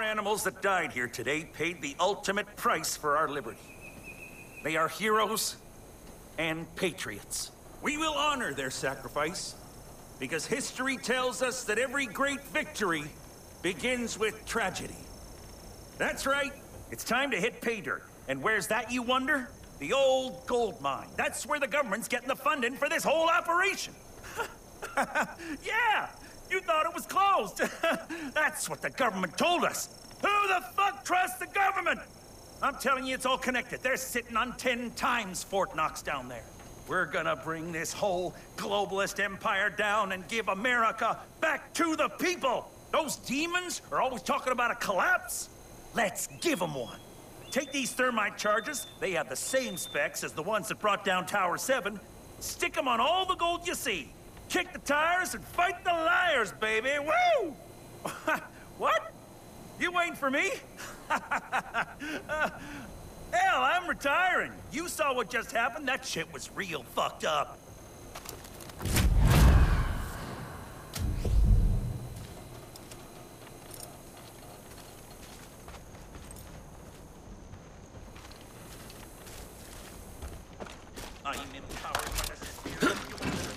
animals that died here today paid the ultimate price for our liberty. They are heroes and patriots. We will honor their sacrifice, because history tells us that every great victory begins with tragedy. That's right. It's time to hit pay dirt. And where's that, you wonder? The old gold mine. That's where the government's getting the funding for this whole operation. Yeah! You thought it was closed. That's what the government told us. Who the fuck trusts the government? I'm telling you, it's all connected. They're sitting on 10 times Fort Knox down there. We're gonna bring this whole globalist empire down and give America back to the people. Those demons are always talking about a collapse. Let's give them one. Take these thermite charges. They have the same specs as the ones that brought down Tower 7. Stick them on all the gold you see. Kick the tires and fight the liars, baby! Woo! What? You waiting for me? Hell, I'm retiring. You saw what just happened? That shit was real fucked up. I am empowered by the spirit of your wisdom.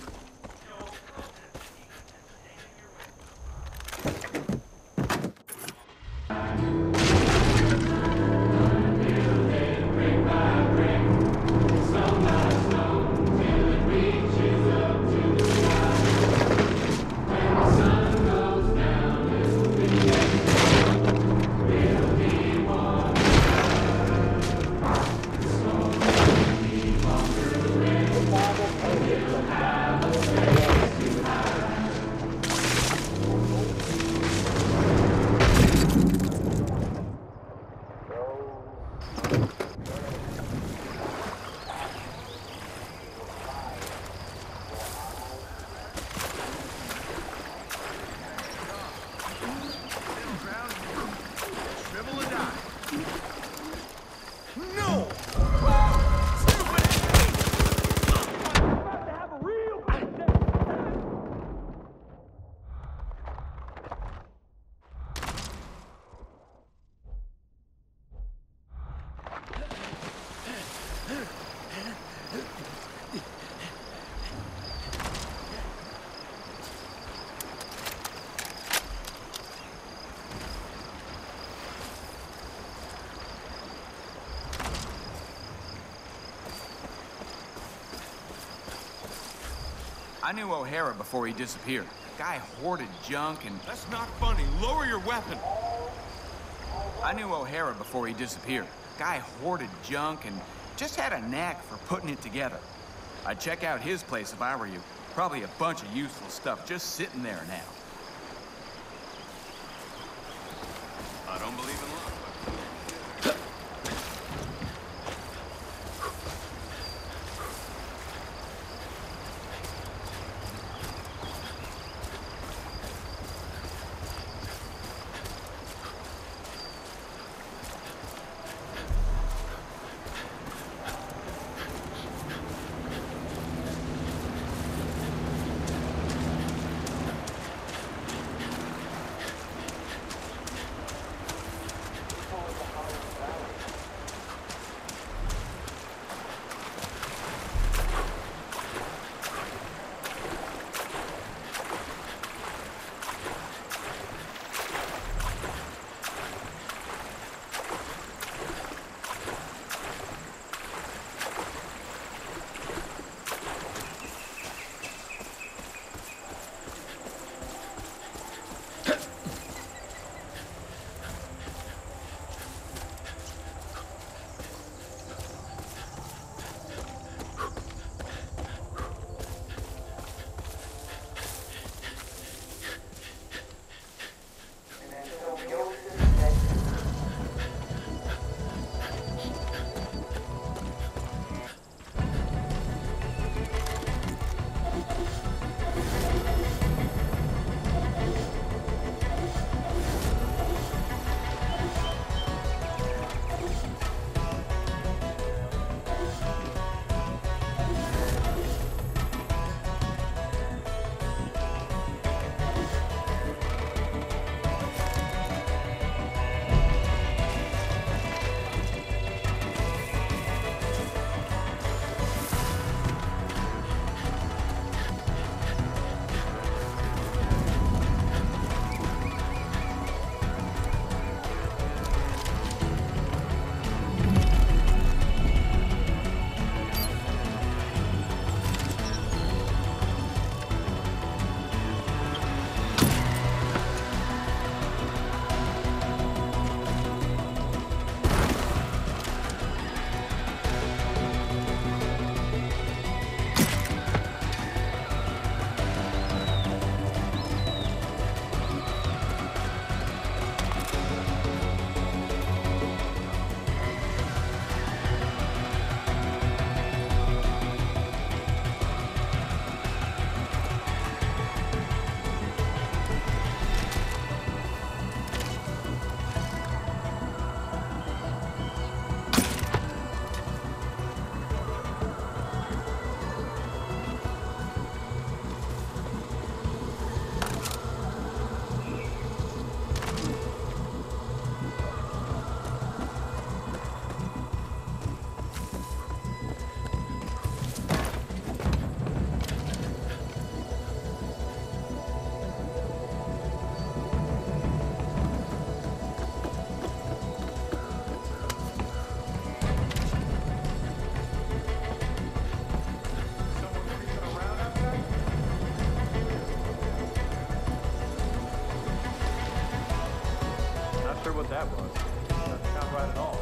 I knew O'Hara before he disappeared. The guy hoarded junk and... That's not funny. Lower your weapon. I knew O'Hara before he disappeared. The guy hoarded junk and just had a knack for putting it together. I'd check out his place if I were you. Probably a bunch of useful stuff just sitting there now. I don't believe in luck. that was. Doesn't sound right at all.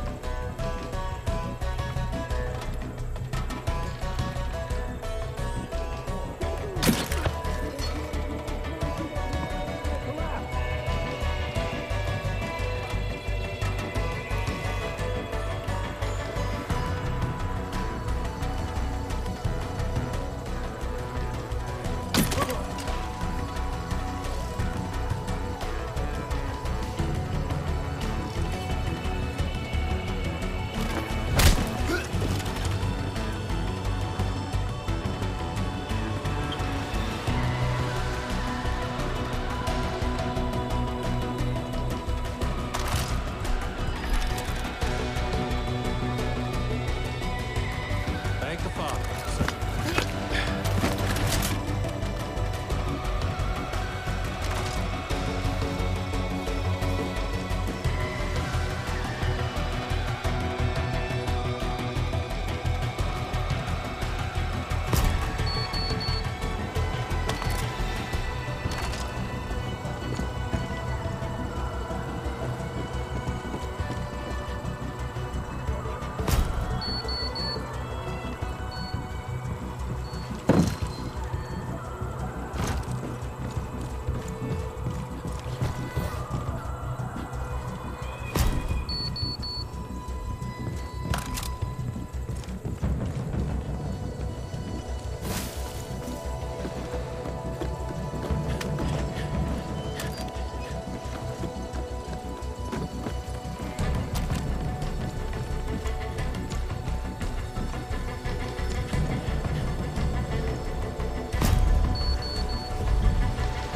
Thank the Father.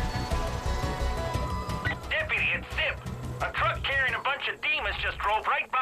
Deputy, it's Zip. A truck carrying a bunch of demons just drove right by